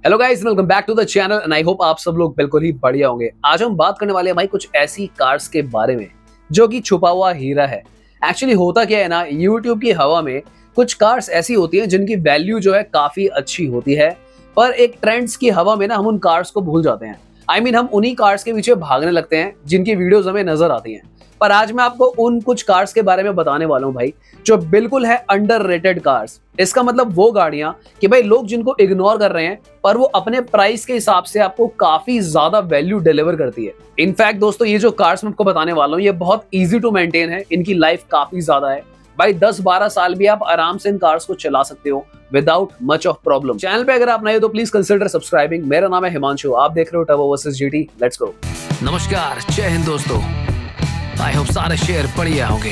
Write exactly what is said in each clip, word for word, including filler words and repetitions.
Hello guys, welcome back to the channel and I hope आप सब लोग बिल्कुल ही बढ़िया होंगे। आज हम बात करने वाले हैं भाई कुछ ऐसी कार्स के बारे में जो कि छुपा हुआ हीरा है। एक्चुअली होता क्या है ना, यूट्यूब की हवा में कुछ कार्स ऐसी होती हैं जिनकी वैल्यू जो है काफी अच्छी होती है, पर एक ट्रेंड्स की हवा में ना हम उन कार्स को भूल जाते हैं। आई I मीन mean, हम उन्हीं कार्स के पीछे भागने लगते हैं जिनकी वीडियोस हमें नजर आती हैं। पर आज मैं आपको उन कुछ कार्स के बारे में बताने वाला हूं भाई जो बिल्कुल है अंडररेटेड कार्स। इसका मतलब वो गाड़ियां कि भाई लोग जिनको इग्नोर कर रहे हैं पर वो अपने प्राइस के हिसाब से आपको काफी ज्यादा वैल्यू डिलीवर करती है। इनफैक्ट दोस्तों, ये जो कार्स मैं आपको बताने वाला हूं ये बहुत इजी टू मेंटेन है, इनकी लाइफ काफी ज्यादा है भाई। दस बारह साल भी आप आराम से इन कार्स को चला सकते हो without much of problem. Channel पे अगर आप नए हो तो प्लीज कंसिडर सब्सक्राइबिंग। मेरा नाम है हिमांशु, आप देख रहे हो turbo versus GT. Let's go. नमस्कार, जय हिंद दोस्तों। आई होप सारे शेयर बढ़िया होंगे।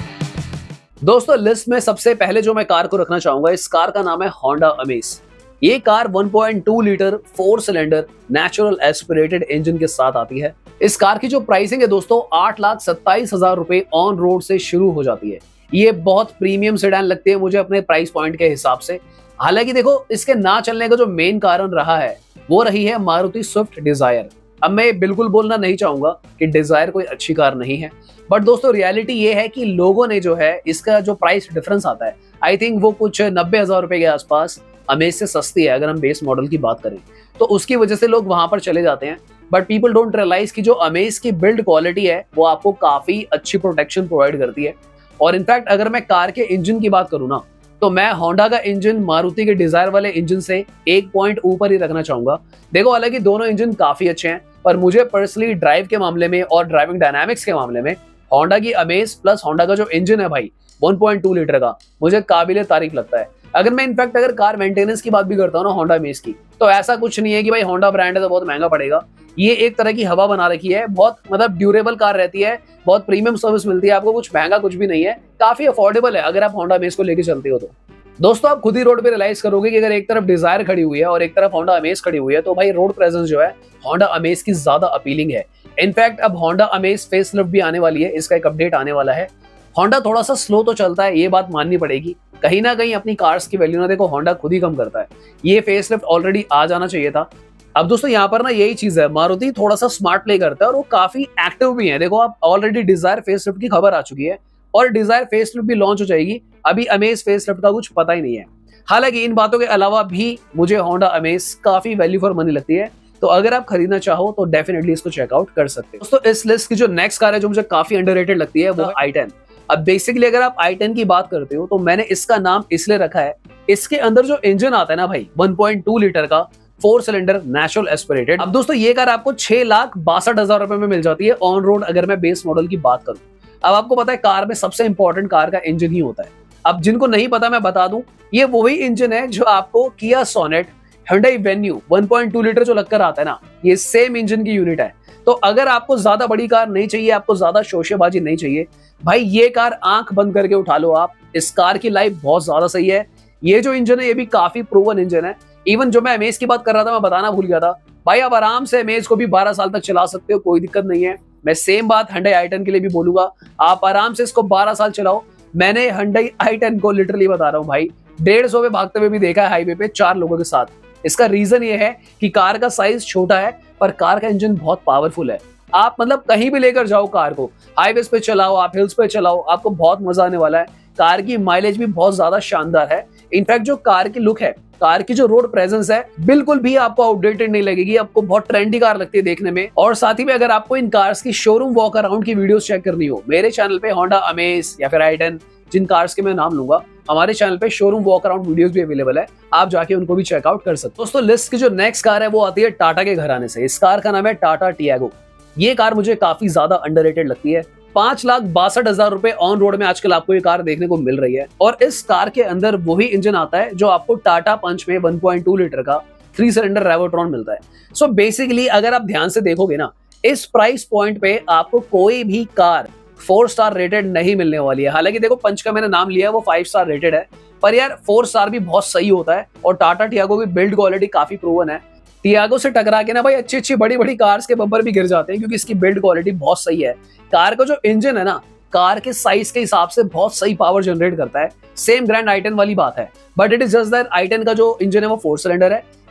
दोस्तों, लिस्ट में सबसे पहले जो मैं कार को रखना चाहूंगा, इस कार का नाम है होंडा अमेज। ये car one point two litre four cylinder natural aspirated engine के साथ आती है। इस कार की जो प्राइसिंग है दोस्तों, आठ लाख सत्ताईस हजार रुपए ऑन रोड से शुरू हो जाती है। ये बहुत प्रीमियम सेडान लगती है मुझे अपने प्राइस पॉइंट के हिसाब से। हालांकि देखो, इसके ना चलने का जो मेन कारण रहा है वो रही है मारुति स्विफ्ट डिजायर। अब मैं बिल्कुल बोलना नहीं चाहूंगा कि डिजायर कोई अच्छी कार नहीं है, बट दोस्तों रियलिटी ये है कि लोगों ने जो है इसका जो प्राइस डिफरेंस आता है, आई थिंक वो कुछ नब्बे हजार रुपए के आसपास अमेज से सस्ती है अगर हम बेस मॉडल की बात करें, तो उसकी वजह से लोग वहां पर चले जाते हैं। बट पीपल डोंट रियलाइज कि जो अमेज की बिल्ड क्वालिटी है वो आपको काफी अच्छी प्रोटेक्शन प्रोवाइड करती है। और इनफैक्ट अगर मैं कार के इंजन की बात करूँ ना, तो मैं होंडा का इंजन मारुति के डिजायर वाले इंजन से एक पॉइंट ऊपर ही रखना चाहूंगा। देखो, हालांकि दोनों इंजन काफी अच्छे हैं, पर मुझे पर्सनली ड्राइव के मामले में और ड्राइविंग डायनामिक्स के मामले में होंडा की अमेज प्लस होंडा का जो इंजन है भाई वन पॉइंट टू लीटर का, मुझे काबिले तारीफ लगता है। अगर मैं इनफैक्ट अगर कार मेंटेनेंस की बात भी करता हूँ ना होंडा अमेज की, तो ऐसा कुछ नहीं है कि भाई होंडा ब्रांड है तो बहुत महंगा पड़ेगा। ये एक तरह की हवा बना रखी है, बहुत मतलब ड्यूरेबल कार रहती है, बहुत प्रीमियम सर्विस मिलती है आपको, कुछ महंगा कुछ भी नहीं है, काफी अफोर्डेबल है अगर आप होंडा अमेज को लेकर चलते हो तो। दोस्तों, आप खुद ही रोड पे रियलाइज करोगे कि अगर एक तरफ डिजायर खड़ी हुई है और एक तरफ होंडा अमेज खड़ी हुई है, तो भाई रोड प्रेजेंस जो है होंडा अमेज की ज्यादा अपीलिंग है। इनफैक्ट अब होंडा अमेज फेसलिफ्ट भी आने वाली है, इसका एक अपडेट आने वाला है। होंडा थोड़ा सा स्लो तो चलता है, ये बात माननी पड़ेगी। कहीं ना कहीं अपनी कार्स की वैल्यू ना देखो होंडा खुद ही कम करता है। ये फेसलिफ्ट ऑलरेडी आ जाना चाहिए था। अब दोस्तों यहाँ पर ना यही चीज है, मारुति थोड़ा सा स्मार्ट प्ले करता है और वो काफी एक्टिव भी है। देखो, आप ऑलरेडी डिजायर फेसलिफ्ट की खबर आ चुकी है और डिजायर फेसलिफ्ट भी लॉन्च हो जाएगी। अभी अमेज फेसलिफ्ट का कुछ पता ही नहीं है। हालांकि इन बातों के अलावा भी मुझे होंडा अमेज काफी वैल्यू फॉर मनी लगती है, तो अगर आप खरीदना चाहो तो डेफिनेटली इसको चेकआउट कर सकते हो। दोस्तों, इस लिस्ट की जो नेक्स्ट कार है जो मुझे काफी अंडररेटेड लगती है वो है आई टेन। अब बेसिकली अगर आप आई टेन की बात करते हो तो मैंने इसका नाम इसलिए रखा है, इसके अंदर जो इंजन आता है ना भाई वन पॉइंट टू लीटर का फोर सिलेंडर नेचुरल एस्पिरेटेड। अब दोस्तों, ये कार आपको छह लाख बासठ हजार रुपए में मिल जाती है ऑन रोड अगर मैं बेस मॉडल की बात करूं। अब आपको पता है कार में सबसे इंपॉर्टेंट कार का इंजन ही होता है। अब जिनको नहीं पता मैं बता दूं, ये वही इंजन है जो आपको Kia Sonet, Hyundai Venue one point two litre जो लगकर आता है ना, ये सेम इंजन की यूनिट है। तो अगर आपको ज्यादा बड़ी कार नहीं चाहिए, आपको ज्यादा शोशेबाजी नहीं चाहिए भाई, ये कार आंख बंद करके उठा लो आप। इस कार की लाइफ बहुत ज्यादा सही है। ये जो इंजन है ये भी काफी प्रूवन इंजन है। इवन जो मैं अमेज की बात कर रहा था, मैं बताना भूल गया था भाई, आप आराम से अमेज को भी बारह साल तक चला सकते हो, कोई दिक्कत नहीं है। मैं सेम बात Hyundai आई टेन के लिए भी बोलूंगा, आप आराम से इसको बारह साल चलाओ। मैंने Hyundai आई टेन को लिटरली बता रहा हूँ भाई, डेढ़ सौ पे भागते हुए भी देखा है हाईवे पे चार लोगों के साथ। इसका रीजन ये है कि कार का साइज छोटा है पर कार का इंजन बहुत पावरफुल है। आप मतलब कहीं भी लेकर जाओ कार को, हाईवेज पे चलाओ, आप हिल्स पे चलाओ, आपको बहुत मजा आने वाला है। कार की माइलेज भी बहुत ज्यादा शानदार है। इनफैक्ट जो कार की लुक है, कार की जो रोड प्रेजेंस है, बिल्कुल भी आपको आउटडेटेड नहीं लगेगी, आपको बहुत ट्रेंडी कार लगती है देखने में। और साथ ही में अगर आपको इन कार्स की शोरूम वॉक अराउंड की वीडियोस चेक करनी हो, मेरे चैनल पे होंडा अमेज या फिर आई टेन, जिन कार्स के मैं नाम लूंगा, हमारे चैनल पे शोरूम वॉक अराउंड वीडियोस भी अवेलेबल है, आप जाके उनको भी चेकआउट कर सकते हो। दोस्तों, लिस्ट की जो नेक्स्ट कार है वो आती है टाटा के घराने से। इस कार का नाम है टाटा टियागो। ये कार मुझे काफी ज्यादा अंडररेटेड लगती है। पांच लाख बासठ हजार रुपए ऑन रोड में आजकल आपको ये कार देखने को मिल रही है और इस कार के अंदर वही इंजन आता है जो आपको टाटा पंच में वन पॉइंट टू लीटर का थ्री सिलेंडर रेवोट्रॉन मिलता है। सो बेसिकली अगर आप ध्यान से देखोगे ना, इस प्राइस पॉइंट पे आपको कोई भी कार फोर स्टार रेटेड नहीं मिलने वाली है। हालांकि देखो, पंच का मैंने नाम लिया है वो फाइव स्टार रेटेड है, पर यार फोर स्टार भी बहुत सही होता है। और टाटा टियागो की बिल्ड क्वालिटी काफी प्रूवन है। टियागो से टकरा के ना भाई अच्छी अच्छी बड़ी बड़ी कार्स के बम्पर भी गिर जाते हैं क्योंकि इसकी बिल्ड क्वालिटी बहुत सही है। कार का जो इंजन है ना, कार के साइज के हिसाब से बहुत सही पावर जनरेट करता है। सेम ग्रैंड आई टेन वाली बात है, but it is just that I ten का जो इंजन है वो फोर सिलेंडर है,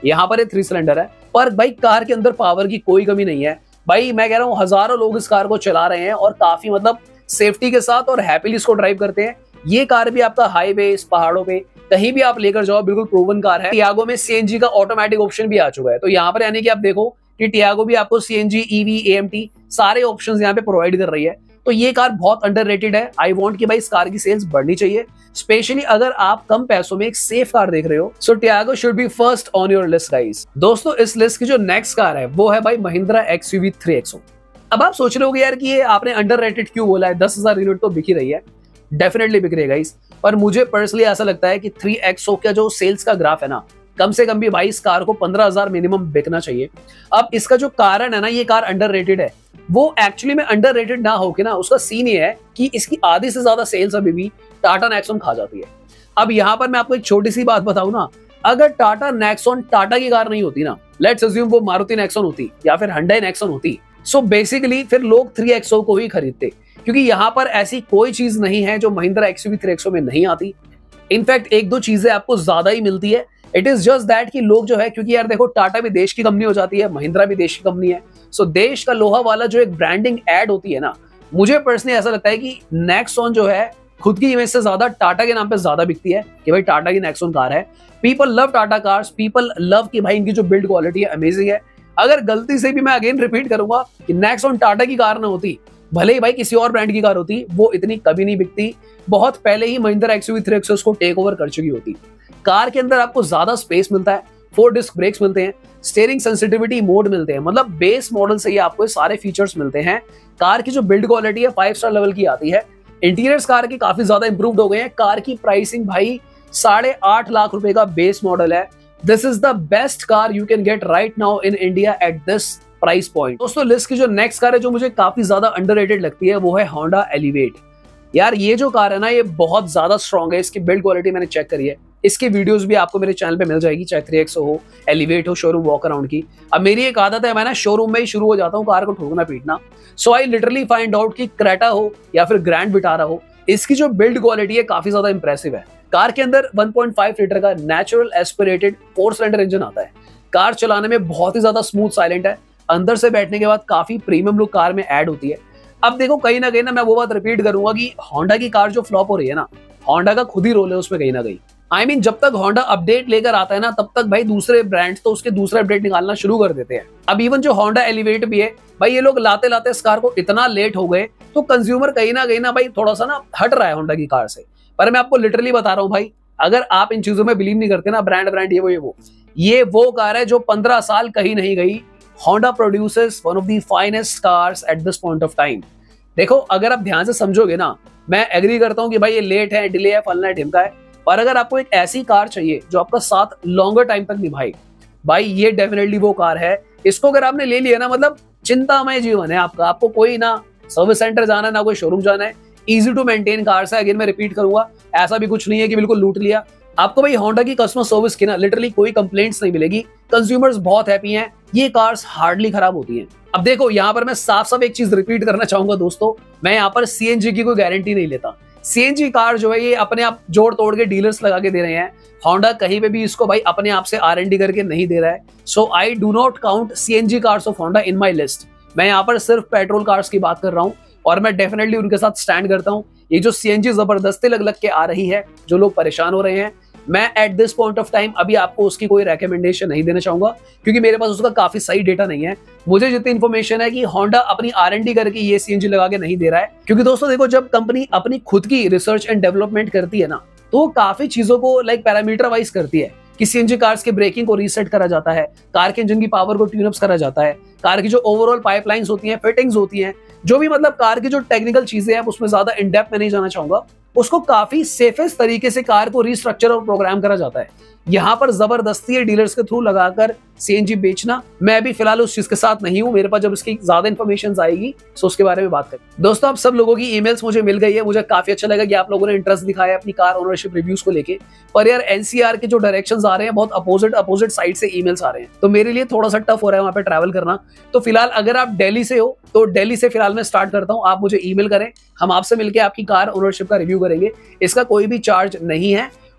यहाँ पर ये थ्री सिलेंडर है, पर भाई कार के अंदर पावर की कोई कमी नहीं है भाई। मैं कह रहा हूँ हजारों लोग इस कार को चला रहे हैं और काफी मतलब सेफ्टी के साथ और हैप्पीली इसको ड्राइव करते हैं। ये कार भी आपका हाईवे, पहाड़ों पे कहीं भी आप लेकर जाओ, बिल्कुल प्रूवन कार है। टियागो में सीएनजी का ऑटोमेटिक ऑप्शन भी आ चुका है, तो यहाँ पर यानी कि आप देखो कि टियागो भी आपको सीएनजी, ईवी, एएमटी सारे ऑप्शंस यहाँ पे प्रोवाइड कर रही है। तो ये कार बहुत अंडररेटेड है। आई वांट कि भाई इस कार की सेल्स बढ़नी चाहिए, स्पेशली अगर आप कम पैसों में एक सेफ कार देख रहे हो। So Tiago should be first on your list guys. दोस्तों इस लिस्ट की जो नेक्स्ट कार है वो है भाई महिंद्रा एक्सयूवी थ्री एक्सो। अब आप सोच रहे होगे यार कि ये आपने अंडररेटेड क्यों बोला है, दस हजार यूनिट तो बिक ही रही है। डेफिनेटली बिक रही है गाइस, पर मुझे पर्सनली ऐसा लगता है कि थ्री एक्सो का जो सेल्स का ग्राफ है ना, कम से कम भी भाई इस कार को पंद्रह हजार मिनिमम बिकना चाहिए। अब इसका जो कारण है ना, ये कार अंडररेटेड है, वो एक्चुअली में अंडररेटेड ना हो के ना, उसका सीन ये है कि इसकी आधी से ज्यादा सेल्स अभी भी टाटा नेक्सॉन खा जाती है। अब यहाँ पर मैं आपको एक छोटी सी बात बताऊं ना, अगर टाटा नेक्सॉन टाटा की कार नहीं होती ना, लेट्स अज्यूम वो मारुति नेक्सॉन होती या फिर हुंडई नेक्सॉन होती, सो बेसिकली फिर लोग थ्री एक्सो को ही खरीदते, क्योंकि यहाँ पर ऐसी कोई चीज नहीं है जो महिंद्रा एक्सयूवी थ्री एक्सो में नहीं आती। इनफैक्ट एक दो चीजें आपको ज्यादा ही मिलती है। इट इज जस्ट दैट कि लोग जो है, क्योंकि यार देखो टाटा भी देश की कंपनी हो जाती है, महिंद्रा भी देश की कंपनी है, सो देश का लोहा वाला जो एक ब्रांडिंग एड होती है ना, मुझे पर्सनली ऐसा लगता है कि नेक्सॉन जो है खुद की इमेज से ज्यादा टाटा के नाम पे ज्यादा बिकती है कि भाई टाटा की नेक्सॉन कार है। People love Tata cars, people love कि भाई इनकी जो बिल्ड क्वालिटी है अमेजिंग है। अगर गलती से भी मैं अगेन रिपीट करूंगा कि नेक्सॉन टाटा की कार ना होती, भले ही भाई किसी और ब्रांड की कार होती, वो इतनी कभी नहीं बिकती। बहुत पहले ही महिंद्रा एक्सयूवी थ्री एक्सो उसको टेक ओवर कर चुकी होती। कार के अंदर आपको ज्यादा स्पेस मिलता है, फोर डिस्क ब्रेक्स मिलते हैं, स्टीयरिंग सेंसिटिविटी मोड मिलते हैं, मतलब बेस मॉडल से ही आपको सारे फीचर्स मिलते हैं। कार की जो बिल्ड क्वालिटी है फाइव स्टार लेवल की आती है। इंटीरियर्स कार की काफी ज्यादा इंप्रूव्ड हो गए हैं। कार की प्राइसिंग भाई साढ़े आठ लाख रुपए का बेस मॉडल है। This is the best car you can get right now in India at this price point. दोस्तों लिस्ट की जो नेक्स्ट कार है जो मुझे काफी ज्यादा अंडररेटेड लगती है वो है होंडा एलिवेट। यार ये जो कार है ना, ये बहुत ज्यादा स्ट्रॉन्ग है। इसकी बिल्ड क्वालिटी मैंने चेक करी है, इसकी वीडियोस भी आपको मेरे चैनल पे मिल जाएगी, चाहे थ्री एक्सो हो, एलिवेट हो, शोरूम वॉक अराउंड की। अब मेरी एक आदत है, मैं ना शोरूम में ही शुरू हो जाता हूँ कार को ठोकना पीटना। So I literally find out कि क्रेटा हो या फिर ग्रैंड विटारा हो, इसकी जो बिल्ड क्वालिटी है काफी ज्यादा इंप्रेसिव है। कार के अंदर वन पॉइंट फाइव लीटर का natural aspirated four cylinder engine आता है। कार चलाने में बहुत ही ज्यादा स्मूथ साइलेंट है। अंदर से बैठने के बाद काफी प्रीमियम लुक कार में ऐड होती है। अब देखो कहीं ना कहीं ना मैं वो बात रिपीट करूंगा कि होंडा की कार जो फ्लॉप हो रही है ना, होंडा का खुद ही रोल है उसमें कहीं ना कहीं। आई I मीन mean, जब तक होंडा अपडेट लेकर आता है ना, तब तक भाई दूसरे ब्रांड्स तो उसके दूसरे अपडेट निकालना शुरू कर देते हैं। अब इवन जो होंडा एलिवेट भी है भाई, ये लोग लाते लाते इस कार को इतना लेट हो गए, तो कंज्यूमर कहीं ना कहीं ना भाई थोड़ा सा ना हट रहा है होंडा की कार से। पर मैं आपको लिटरली बता रहा हूँ भाई, अगर आप इन चीजों में बिलीव नहीं करते ना, ब्रांड ब्रांड ये वो ये वो ये वो कार है जो पंद्रह साल कहीं नहीं गई। Honda produces one of the finest cars at this point of time. देखो अगर आप ध्यान से समझोगे ना, मैं एग्री करता हूँ कि भाई ये लेट है, डिले है, फलना है, ढिमका है, पर अगर आपको एक ऐसी कार चाहिए जो आपका साथ लॉन्गर टाइम तक निभाए, भाई ये डेफिनेटली वो कार है। इसको अगर आपने ले लिया ना, मतलब चिंतामय जीवन है आपका। आपको कोई ना सर्विस सेंटर जाना है, ना कोई शोरूम जाना है, इजी टू मेंटेन कार है। अगेन मैं रिपीट करूंगा, ऐसा भी कुछ नहीं है कि बिल्कुल लूट लिया। आपको भाई होंडा की कस्टमर सर्विस की ना लिटरली कोई कंप्लेंट्स नहीं मिलेगी। कंज्यूमर्स बहुत हैप्पी हैं, ये कार्स हार्डली खराब होती हैं। अब देखो यहाँ पर मैं साफ साफ एक चीज रिपीट करना चाहूंगा दोस्तों, मैं यहाँ पर सीएनजी की कोई गारंटी नहीं लेता। सीएनजी कार जो है ये अपने आप जोड़ तोड़ के डीलर्स लगा के दे रहे हैं। होंडा कहीं पे भी इसको भाई अपने आप से आर एंड डी करके नहीं दे रहा है। So I do not count CNG cars of Honda in my list. मैं यहाँ पर सिर्फ पेट्रोल कार्स की बात कर रहा हूँ और मैं डेफिनेटली उनके साथ स्टैंड करता हूँ। ये जो सीएनजी जबरदस्ती लग लग के आ रही है, जो लोग परेशान हो रहे हैं, मैं at this point of time अभी आपको उसकी कोई रेकमेंडेशन नहीं देना चाहूंगा, क्योंकि मेरे पास उसका काफी सही डेटा नहीं है। मुझे जितनी इन्फॉर्मेशन है कि होंडा अपनी आर एंड डी करके ये सीएनजी लगा के नहीं दे रहा है। क्योंकि दोस्तों देखो, जब कंपनी अपनी खुद की रिसर्च एंड डेवलपमेंट करती है ना, तो वो काफी चीजों को लाइक पैरामीटर वाइज करती है कि सीएनजी कार्स के ब्रेकिंग को रीसेट करा जाता है, कार के इंजन की पावर को ट्यून अप करा जाता है, कार की जो ओवरऑल पाइपलाइंस होती हैं, फिटिंग्स होती हैं, जो भी मतलब कार की जो टेक्निकल चीजें हैं, उसमें ज्यादा इन डेप्थ में नहीं जाना चाहूंगा, उसको काफी सेफेस्ट तरीके से कार को रिस्ट्रक्चर और प्रोग्राम करा जाता है। यहाँ पर जबरदस्ती डीलर्स के थ्रू लगाकर सीएनजी बेचना, मैं अभी फिलहाल उस चीज के साथ नहीं हूँ। मेरे पास जब इसकी ज्यादा इन्फॉर्मेशन आएगी तो उसके बारे में बात करें। दोस्तों आप सब लोगों की ईमेल्स मुझे मिल गई है, मुझे काफी अच्छा लगा कि आप लोगों ने इंटरेस्ट दिखाया अपनी कार ओनरशिप रिव्यूज को लेके। पर यार एनसीआर के जो डायरेक्शंस आ रहे हैं, बहुत अपोजिट अपोजिट साइड से ईमेल्स आ रहे हैं, तो मेरे लिए थोड़ा सा टफ हो रहा है वहाँ पे ट्रैवल करना। तो फिलहाल अगर आप दिल्ली से हो तो दिल्ली से फिलहाल मैं स्टार्ट करता हूँ, आप मुझे ईमेल करें, हम आपसे मिलकर आपकी कार ओनरशिप का रिव्यू करेंगे। इसका कोई भी चार्ज नहीं है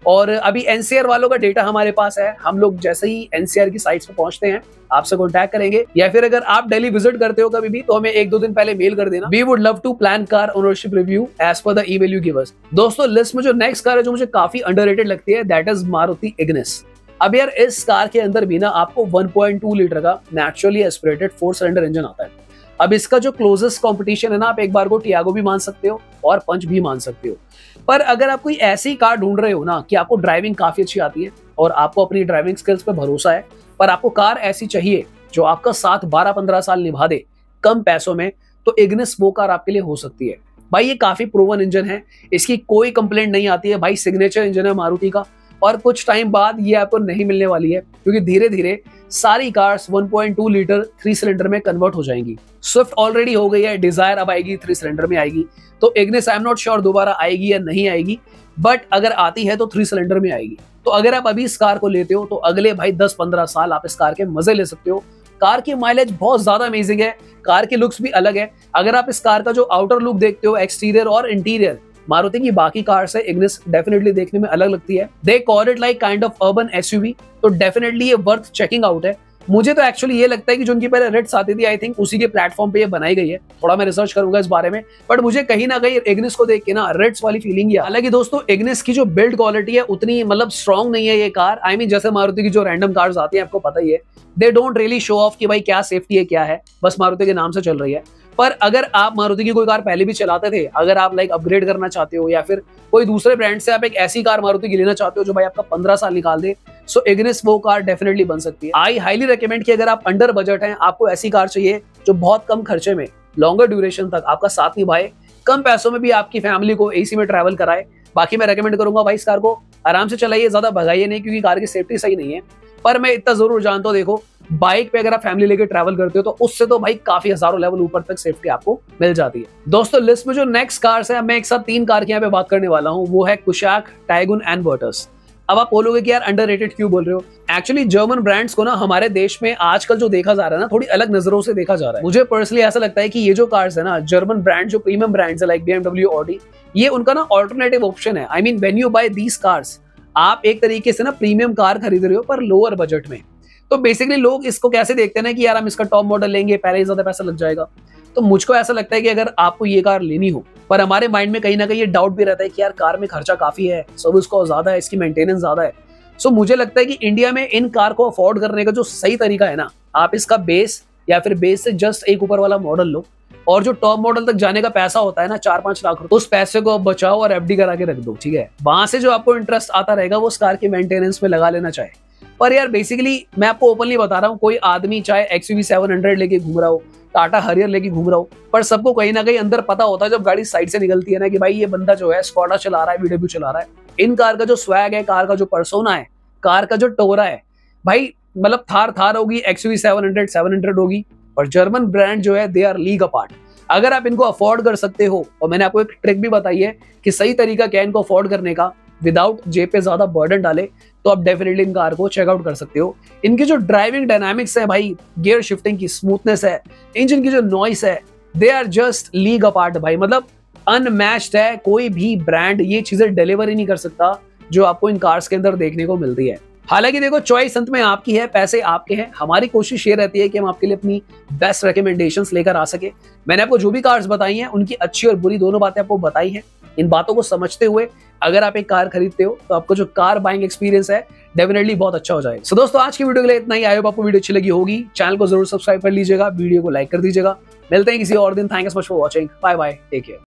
और अभी एनसीआर वालों का डेटा हमारे पास है, हम लोग जैसे ही एनसीआर की साइट्स पे पहुंचते हैं आपसे कॉन्टैक्ट करेंगे, या फिर अगर आप दिल्ली विजिट करते हो कभी भी तो हमें एक दो दिन पहले मेल कर देना। We would love to plan car ownership review as per the email you give us. दोस्तों लिस्ट में जो नेक्स्ट कार है जो मुझे काफी अंडररेटेड लगती है दैट इज मारुति इग्निस। अब यार इस कार के अंदर भी ना आपको वन पॉइंट टू लीटर का naturally aspirated four cylinder engine आता है। अब इसका जो क्लोजेस्ट कंपटीशन है ना, आप एक बार को टियागो भी मान सकते हो और पंच भी मान सकते हो। पर अगर आप कोई ऐसी कार ढूंढ रहे हो ना कि आपको ड्राइविंग काफी अच्छी आती है और आपको अपनी ड्राइविंग स्किल्स पे भरोसा है, पर आपको कार ऐसी चाहिए जो आपका साथ बारह पंद्रह साल निभा दे कम पैसों में, तो इग्निस वो कार आपके लिए हो सकती है। भाई ये काफी प्रूवन इंजन है, इसकी कोई कंप्लेंट नहीं आती है। भाई सिग्नेचर इंजन है मारुति का, और कुछ टाइम बाद ये आपको नहीं मिलने वाली है क्योंकि धीरे धीरे सारी cars one point two litre three cylinder में कन्वर्ट हो जाएंगी। स्विफ्ट ऑलरेडी हो गई है, डिजायर अब आएगी थ्री सिलेंडर में आएगी, तो Ignis I am not sure दोबारा आएगी या नहीं आएगी, बट अगर आती है तो थ्री सिलेंडर में आएगी। तो अगर आप अभी इस कार को लेते हो तो अगले भाई दस पंद्रह साल आप इस कार के मजे ले सकते हो। कार की माइलेज बहुत ज्यादा अमेजिंग है, कार के लुक्स भी अलग है। अगर आप इस कार का जो आउटर लुक देखते हो, एक्सटीरियर और इंटीरियर, मारुति की बाकी कार से इग्निस डेफिनेटली देखने में अलग लगती है। They call it like kind of urban SUV, तो डेफिनेटली ये वर्थ चेकिंग आउट है। मुझे तो एक्चुअली ये लगता है कि जो उनकी पहले रिट्स आती थी आई थिंक उसी के प्लेटफॉर्म पे ये बनाई गई है। थोड़ा मैं रिसर्च करूंगा इस बारे में, बट मुझे कहीं ना कहीं इग्निस को देख के ना रिट्स वाली फीलिंग है। हालांकि दोस्तों इग्निस की जो बिल्ड क्वालिटी है उतनी मतलब स्ट्रॉन्ग नहीं है ये car. I I mean mean, जैसे मारुति की जो रैंडम कार्स आती है आपको पता ही है, they don't really show off कि भाई क्या सेफ्टी है क्या है, बस मारुति के नाम से चल रही है। पर अगर आप मारुति की कोई कार पहले भी चलाते थे, अगर आप लाइक अपग्रेड करना चाहते हो या फिर कोई दूसरे ब्रांड से आप एक ऐसी कार मारुति की लेना चाहते हो जो भाई आपका पंद्रह साल निकाल दे, सो इग्निस वो कार डेफिनेटली बन सकती है। आई हाईली रिकमेंड कि अगर आप अंडर बजट हैं, आपको ऐसी कार चाहिए जो बहुत कम खर्चे में लॉन्गर ड्यूरेशन तक आपका साथ निभाए, कम पैसों में भी आपकी फैमिली को एसी में ट्रैवल कराए। बाकी मैं रेकमेंड करूंगा भाई इस कार को आराम से चलाइए, ज्यादा भगाइए नहीं क्योंकि कार की सेफ्टी सही नहीं है। पर मैं इतना जरूर जानता हूं, देखो बाइक पे अगर आप फैमिली लेके ट्रैवल करते हो तो उससे तो भाई काफी हजारों लेवल ऊपर तक सेफ्टी आपको मिल जाती है। दोस्तों लिस्ट में जो नेक्स्ट कार्स है, मैं एक साथ तीन कार की यहाँ पे बात करने वाला हूँ, वो है कुशाक, टाइगुन एंड वर्टस। अब आप बोलोगे कि यार अंडररेटेड क्यों बोल रहे हो? एक्चुअली जर्मन ब्रांड्स को ना हमारे देश में आजकल जो देखा जा रहा है ना, थोड़ी अलग नजरों से देखा जा रहा है। मुझे पर्सनली ऐसा लगता है कि ये जो कार्स है ना, जर्मन ब्रांड जो प्रीमियम ब्रांड्स है लाइक बीएमडब्ल्यू, ऑडी, ये उनका ना ऑल्टरनेटिव ऑप्शन है। I mean when you buy these cars, आप एक तरीके से ना प्रीमियम कार खरीद रहे हो पर लोअर बजट में। तो बेसिकली लोग इसको कैसे देखते हैं ना कि यार हम इसका टॉप मॉडल लेंगे, पहले ही ज्यादा पैसा लग जाएगा। तो मुझको ऐसा लगता है कि अगर आपको ये कार लेनी हो, पर हमारे माइंड में कहीं ना कहीं ये डाउट भी रहता है कि यार कार में खर्चा काफी है, सर्विस कॉस्ट ज्यादा है, इसकी मेंटेनेंस ज्यादा है। सो मुझे लगता है कि इंडिया में इन कार को अफोर्ड करने का जो सही तरीका है ना, आप इसका बेस या फिर बेस से जस्ट एक ऊपर वाला मॉडल लो, और जो टॉप मॉडल तक जाने का पैसा होता है ना चार पांच लाख रुपए, उस पैसे को आप बचाओ और एफडी करा के रख दो, ठीक है। वहां से जो आपको इंटरेस्ट आता रहेगा वो उस कार की मेंटेनेंस में लगा लेना चाहिए। पर यार बेसिकली मैं आपको ओपनली बता रहा हूँ, कोई आदमी चाहे एक्सयूवी सेवन हंड्रेड लेके घूम रहा हो, टाटा हरियर लेके घूम रहा हो, पर सबको कहीं ना कहीं अंदर पता होता है जब गाड़ी साइड से निकलती है ना कि भाई ये बंदा जो है स्कॉडा चला रहा है, वीडब्ल्यू चला रहा है। इन कार का जो स्वैग है, कार का जो पर्सोना है, कार का जो टोरा है, भाई मतलब थार थार होगी, XUV seven hundred seven hundred होगी, और जर्मन ब्रांड जो है दे आर लीग अपार्ट। अगर आप इनको अफोर्ड कर सकते हो, और मैंने आपको एक ट्रिक भी बताई है कि सही तरीका क्या है इनको अफोर्ड करने का विदाउट जेब पे ज्यादा बर्डन डाले, तो आप डेफिनेटली इन कार को चेकआउट कर सकते हो। इनकी जो ड्राइविंग डायनामिक्स है भाई, गियर शिफ्टिंग की स्मूथनेस है, इंजन की जो नॉइस है, they are just league apart भाई, मतलब अनमैच्ड है। कोई भी ब्रांड ये चीजें डिलीवर ही नहीं कर सकता जो आपको इन कार्स के अंदर देखने को मिलती है। हालांकि देखो चॉइस अंत में आपकी है, पैसे आपके हैं। हमारी कोशिश ये रहती है कि हम आपके लिए अपनी बेस्ट रिकमेंडेशंस लेकर आ सके। मैंने आपको जो भी कार्स बताई हैं उनकी अच्छी और बुरी दोनों बातें आपको बताई हैं। इन बातों को समझते हुए अगर आप एक कार खरीदते हो तो आपको जो कार बाइंग एक्सपीरियंस है डेफिनेटली बहुत अच्छा हो जाएगा। सो so, दोस्तों आज की वीडियो के लिए इतना ही। आई होप आपको वीडियो अच्छी लगी होगी। चैनल को जरूर सब्सक्राइब कर लीजिएगा, वीडियो को लाइक कर दीजिएगा। मिलते हैं किसी और दिन। Thank you so much for watching. Bye bye, take care.